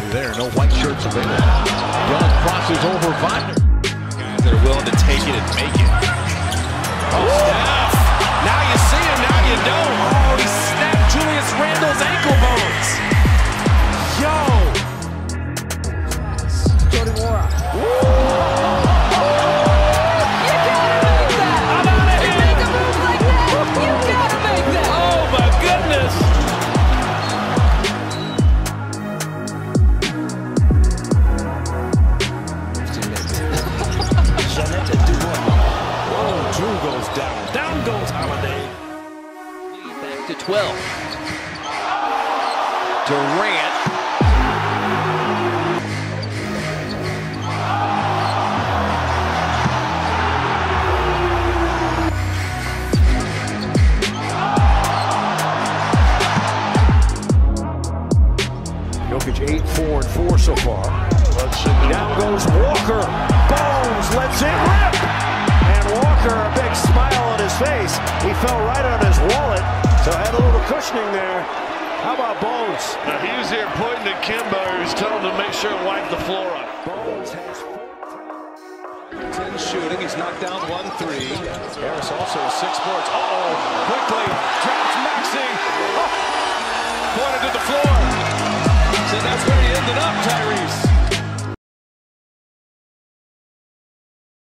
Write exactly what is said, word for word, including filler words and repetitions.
there. No white shirts available. Young crosses over Wagner. Guys that are willing to take it and make it. Oh, Steph. Now you see him, now you don't. Oh, he snapped Julius Randle's ankle bones. Yo. Jordan Nwora. Down, down goes Holiday. Back to twelve. Durant. Jokic eight, four, and four so far. Down goes Walker. Bones lets it rip. And Walker, a big smile on his face. He fell right on his wallet, so had a little cushioning there. How about Bones? Now he was here pointing at Kimba. He was telling him to make sure to wipe the floor up. Bones has ten shooting. He's knocked down one three. Harris also with six boards. Uh-oh. Quickly. Traps Maxey. Oh. Pointed to the floor. So that's where he ended up, Tyrese.